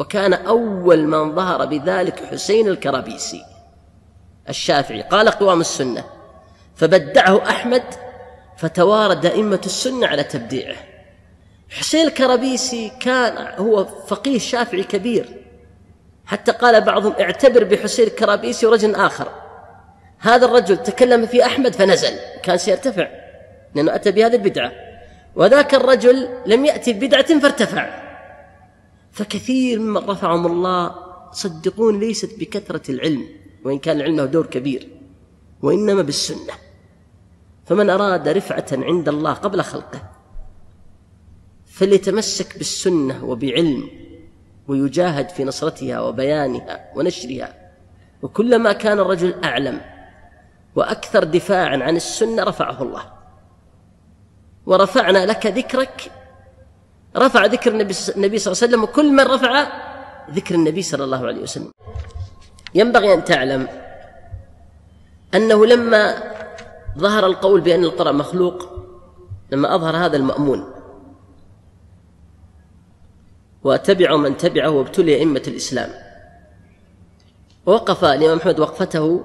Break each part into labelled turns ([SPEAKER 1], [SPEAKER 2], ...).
[SPEAKER 1] وكان أول من ظهر بذلك حسين الكرابيسي الشافعي، قال قوام السنة، فبدعه أحمد فتوارد أئمة السنة على تبديعه. حسين الكرابيسي كان هو فقيه شافعي كبير، حتى قال بعضهم اعتبر بحسين الكرابيسي ورجل آخر. هذا الرجل تكلم في أحمد فنزل، كان سيرتفع لأنه أتى بهذه البدعة، وذاك الرجل لم يأتي ببدعة فارتفع. فكثير ممن رفعهم الله صدقون ليست بكثرة العلم، وإن كان العلم له دور كبير، وإنما بالسنة. فمن أراد رفعة عند الله قبل خلقه فليتمسك بالسنة وبعلم، ويجاهد في نصرتها وبيانها ونشرها. وكلما كان الرجل أعلم وأكثر دفاعا عن السنة رفعه الله. ورفعنا لك ذكرك، رفع ذكر النبي صلى الله عليه وسلم، وكل من رفع ذكر النبي صلى الله عليه وسلم. ينبغي أن تعلم أنه لما ظهر القول بأن القرآن مخلوق، لما أظهر هذا المأمون وتبعوا من تبعه وابتلي أئمة الإسلام، ووقف الإمام محمد وقفته،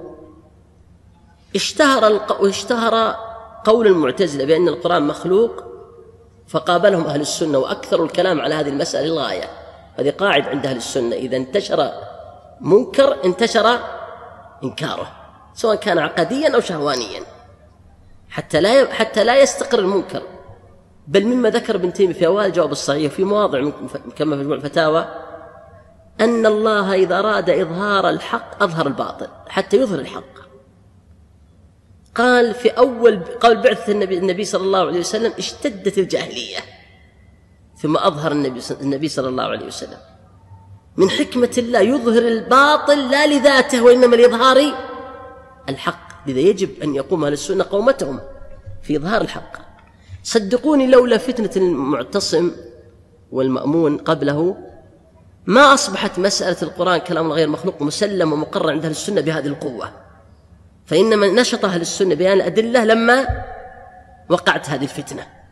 [SPEAKER 1] اشتهر قول المعتزلة بأن القرآن مخلوق، فقابلهم أهل السنة وأكثروا الكلام على هذه المسألة للغاية. هذه قاعدة عند أهل السنة، إذا انتشر منكر انتشر إنكاره، سواء كان عقديا أو شهوانيا، حتى لا يستقر المنكر. بل مما ذكر ابن تيمية في أوائل الجواب الصحيح في مواضع كما في مجموع الفتاوى أن الله إذا أراد إظهار الحق أظهر الباطل حتى يظهر الحق. قال في قبل بعثة النبي صلى الله عليه وسلم اشتدت الجاهلية، ثم أظهر النبي صلى الله عليه وسلم. من حكمة الله يظهر الباطل لا لذاته وإنما لإظهار الحق. لذا يجب أن يقوم أهل السنة قومتهم في إظهار الحق. صدقوني لولا فتنة المعتصم والمأمون قبله ما أصبحت مسألة القرآن كلام غير مخلوق مسلم ومقرر عند أهل السنة بهذه القوة. فإنما نشط أهل السنة بيان الأدلة لما وقعت هذه الفتنة.